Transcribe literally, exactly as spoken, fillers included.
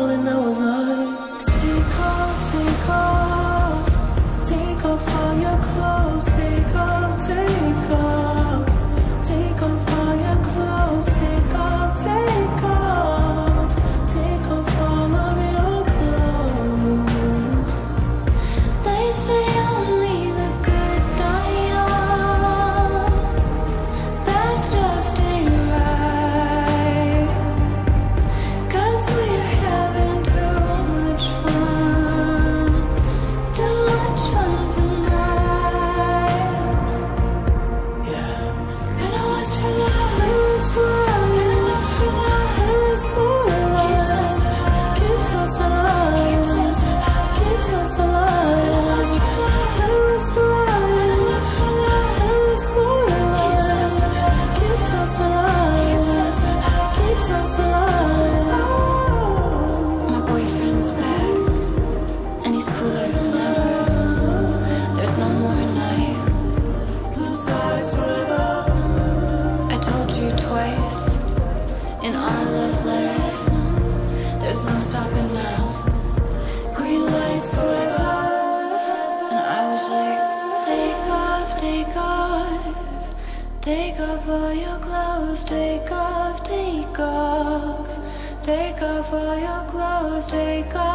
all and I was like, take off, take off, take off all your clothes, take off, take off, take off all your clothes, take off, take off, take off all of your clothes. They say only the good die young. That just ain't right, 'cause we're having too much fun, too much fun tonight. Yeah. And I was for love, and I was for love, and I was for love, And it's for love, keeps us alive, keeps us alive. And it's for love, and it's for love, keeps us alive, keeps us alive. My boyfriend's back, and he's cooler than ever. There's no more night. Blue skies forever. I told you twice in our love letter, there's no stopping now. Green lights forever. And I was like, take off, take off, take off all your clothes, take off, take off, take off all your clothes, take off.